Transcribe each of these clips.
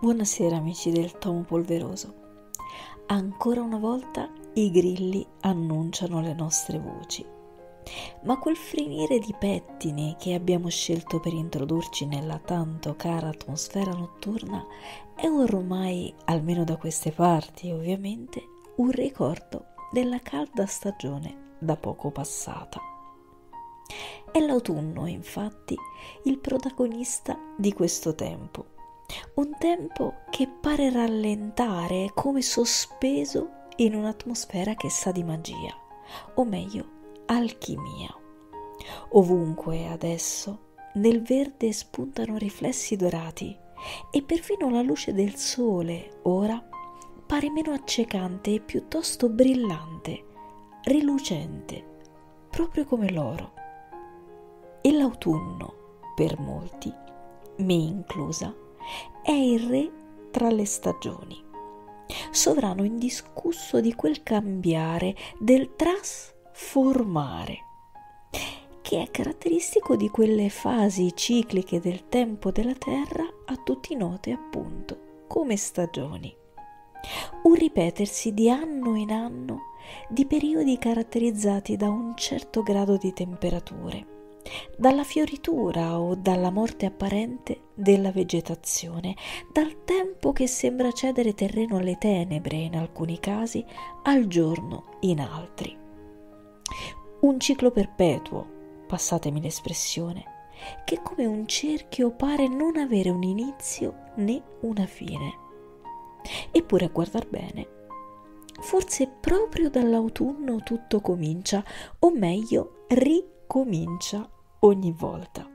Buonasera amici del Tomo Polveroso. Ancora una volta i grilli annunciano le nostre voci. Ma quel finire di pettine che abbiamo scelto per introdurci nella tanto cara atmosfera notturna è ormai, almeno da queste parti ovviamente, un ricordo della calda stagione da poco passata. È l'autunno, infatti, il protagonista di questo tempo. Un tempo che pare rallentare, come sospeso in un'atmosfera che sa di magia, o meglio, alchimia. Ovunque adesso nel verde spuntano riflessi dorati e perfino la luce del sole ora pare meno accecante e piuttosto brillante, rilucente, proprio come l'oro. E l'autunno, per molti, me inclusa, è il re tra le stagioni, sovrano indiscusso di quel cambiare, del trasformare, che è caratteristico di quelle fasi cicliche del tempo della Terra a tutti note appunto come stagioni. Un ripetersi di anno in anno di periodi caratterizzati da un certo grado di temperature, dalla fioritura o dalla morte apparente della vegetazione, dal tempo che sembra cedere terreno alle tenebre in alcuni casi, al giorno in altri. Un ciclo perpetuo, passatemi l'espressione, che come un cerchio pare non avere un inizio né una fine. Eppure a guardar bene, forse proprio dall'autunno tutto comincia, o meglio ricomincia ogni volta.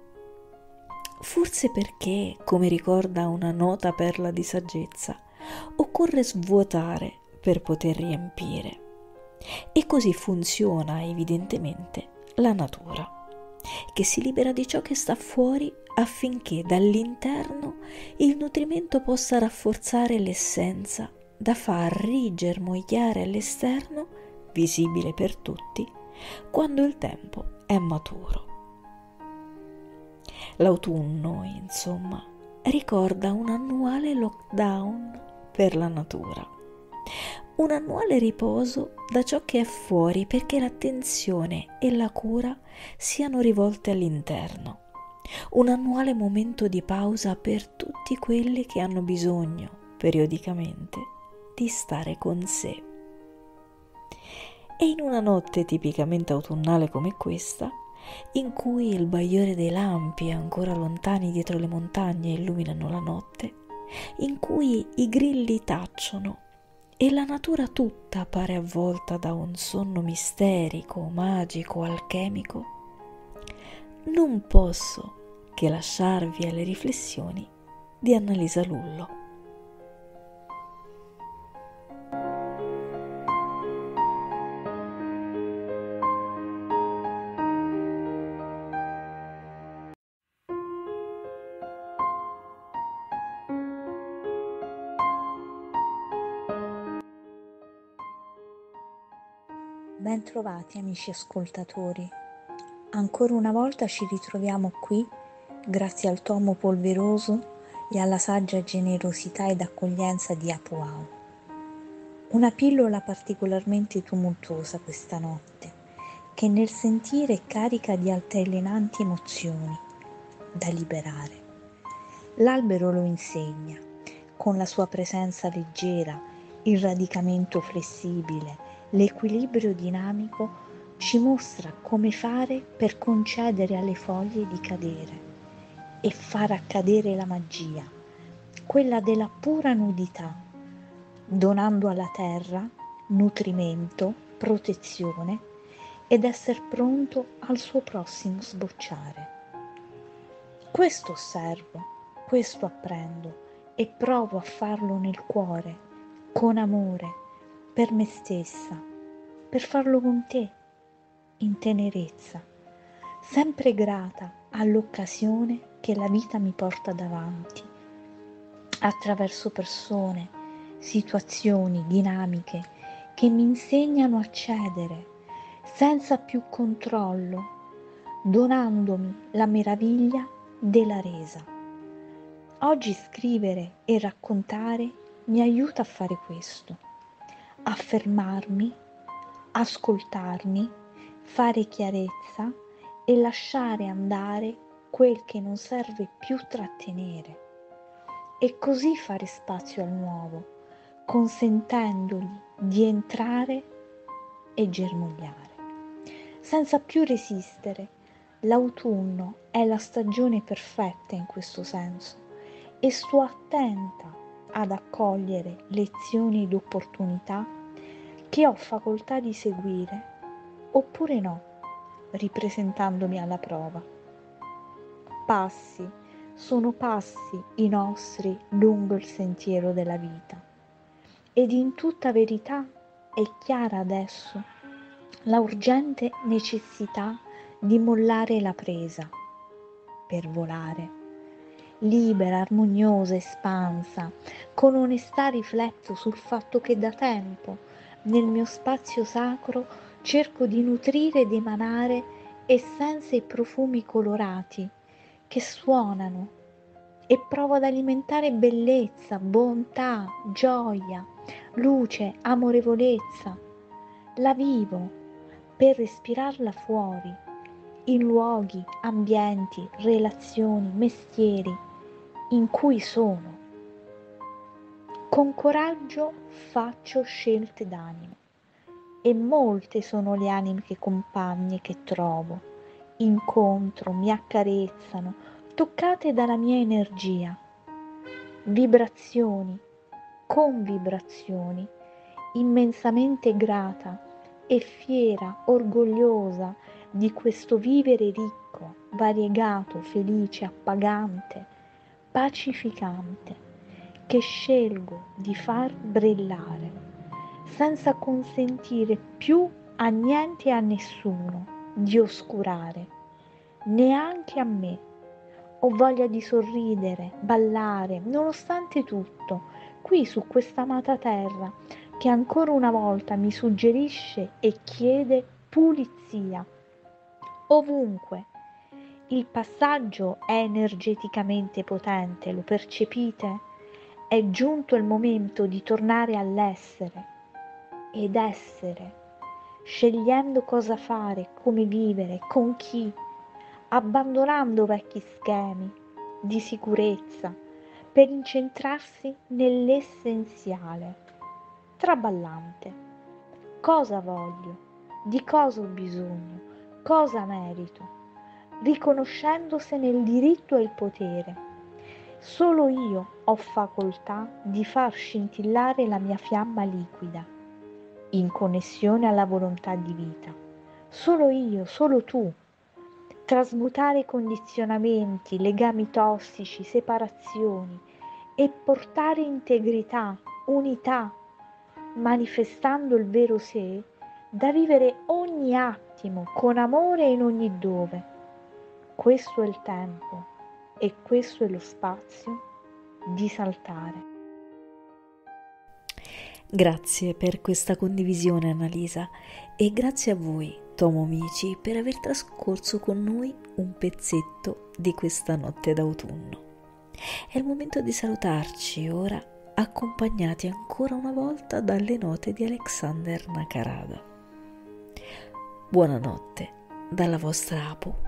Forse perché, come ricorda una nota perla di saggezza, occorre svuotare per poter riempire. E così funziona evidentemente la natura, che si libera di ciò che sta fuori affinché dall'interno il nutrimento possa rafforzare l'essenza da far rigermogliare all'esterno, visibile per tutti, quando il tempo è maturo. L'autunno, insomma, ricorda un annuale lockdown per la natura, un annuale riposo da ciò che è fuori perché l'attenzione e la cura siano rivolte all'interno, un annuale momento di pausa per tutti quelli che hanno bisogno, periodicamente, di stare con sé. E in una notte tipicamente autunnale come questa, in cui il bagliore dei lampi ancora lontani dietro le montagne illuminano la notte, in cui i grilli tacciono e la natura tutta pare avvolta da un sonno misterico, magico, alchemico, non posso che lasciarvi alle riflessioni di Annalisa Lullo. Bentrovati amici ascoltatori, ancora una volta ci ritroviamo qui grazie al tomo polveroso e alla saggia generosità ed accoglienza di Apuao. Una pillola particolarmente tumultuosa questa notte, che nel sentire è carica di altalenanti emozioni da liberare. L'albero lo insegna, con la sua presenza leggera, il radicamento flessibile, l'equilibrio dinamico, ci mostra come fare per concedere alle foglie di cadere e far accadere la magia, quella della pura nudità, donando alla terra nutrimento, protezione ed essere pronto al suo prossimo sbocciare. Questo osservo, questo apprendo e provo a farlo nel cuore, con amore, per me stessa, per farlo con te, in tenerezza, sempre grata all'occasione che la vita mi porta davanti, attraverso persone, situazioni, dinamiche che mi insegnano a cedere senza più controllo, donandomi la meraviglia della resa. Oggi scrivere e raccontare mi aiuta a fare questo, a fermarmi, ascoltarmi, fare chiarezza e lasciare andare quel che non serve più trattenere e così fare spazio al nuovo, consentendogli di entrare e germogliare, senza più resistere. L'autunno è la stagione perfetta in questo senso e sto attenta ad accogliere lezioni ed opportunità che ho facoltà di seguire oppure no, ripresentandomi alla prova. Passi, sono passi i nostri lungo il sentiero della vita ed in tutta verità è chiara adesso la urgente necessità di mollare la presa per volare. Libera, armoniosa, espansa, con onestà rifletto sul fatto che da tempo nel mio spazio sacro cerco di nutrire ed emanare essenze e profumi colorati che suonano e provo ad alimentare bellezza, bontà, gioia, luce, amorevolezza. La vivo per respirarla fuori, in luoghi, ambienti, relazioni, mestieri in cui sono. Con coraggio faccio scelte d'animo e molte sono le anime compagne che trovo, incontro, mi accarezzano, toccate dalla mia energia. Vibrazioni, con vibrazioni, immensamente grata e fiera, orgogliosa di questo vivere ricco, variegato, felice, appagante, pacificante, che scelgo di far brillare, senza consentire più a niente e a nessuno di oscurare, neanche a me. Ho voglia di sorridere, ballare, nonostante tutto, qui su questa amata terra, che ancora una volta mi suggerisce e chiede pulizia. Ovunque. Il passaggio è energeticamente potente, lo percepite? È giunto il momento di tornare all'essere ed essere, scegliendo cosa fare, come vivere, con chi, abbandonando vecchi schemi di sicurezza per incentrarsi nell'essenziale, traballante. Cosa voglio? Di cosa ho bisogno? Cosa merito? Riconoscendosene il diritto e il potere. Solo io ho facoltà di far scintillare la mia fiamma liquida, in connessione alla volontà di vita. Solo io, solo tu. Trasmutare condizionamenti, legami tossici, separazioni e portare integrità, unità, manifestando il vero sé, da vivere ogni attimo con amore in ogni dove. Questo è il tempo e questo è lo spazio di saltare. Grazie per questa condivisione, Annalisa, e grazie a voi, Tomomici, per aver trascorso con noi un pezzetto di questa notte d'autunno. È il momento di salutarci ora, accompagnati ancora una volta dalle note di Alexander Nakarada. Buonanotte dalla vostra Apu.